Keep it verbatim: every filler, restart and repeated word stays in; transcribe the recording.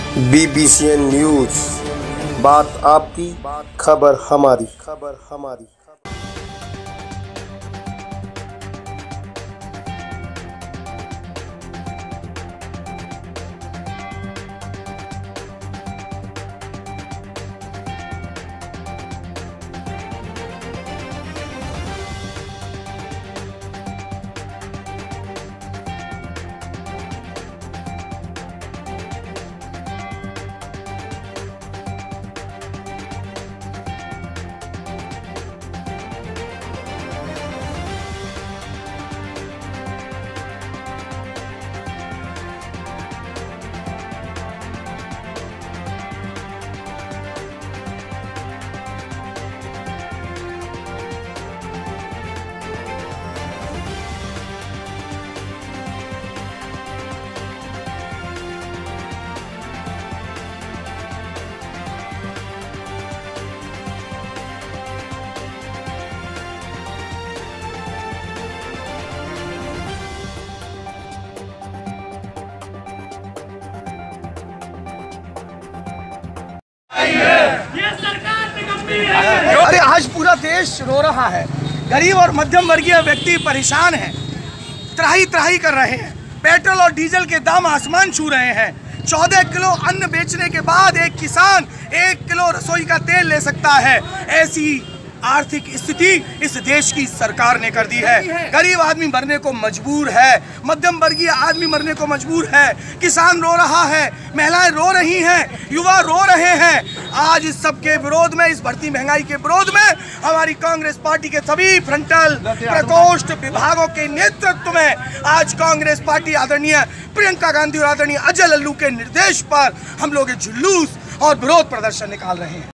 बीबीसीएन news, बात आपकी, खबर हमारी। खबर हमारी। अरे आज पूरा देश रो रहा है। गरीब और मध्यम वर्गीय व्यक्ति परेशान हैं, त्राही त्राही कर रहे हैं। पेट्रोल और डीजल के दाम आसमान छू रहे हैं। चौदह किलो अन्न बेचने के बाद एक किसान एक किलो रसोई का तेल ले सकता है। ऐसी आर्थिक स्थिति इस देश की सरकार ने कर दी है। गरीब आदमी मरने को मजबूर है, मध्यम वर्गीय आदमी मरने को मजबूर है। किसान रो रहा है, महिलाएं रो रही हैं, युवा रो रहे हैं। आज इस सब के विरोध में, इस बढ़ती महंगाई के विरोध में हमारी कांग्रेस पार्टी के सभी फ्रंटल प्रकोष्ठ विभागों के नेतृत्व में आज कांग्रेस पार्टी आदरणीय प्रियंका गांधी और आदरणीय अजय लल्लू के निर्देश पर हम लोग जुलूस और विरोध प्रदर्शन निकाल रहे हैं।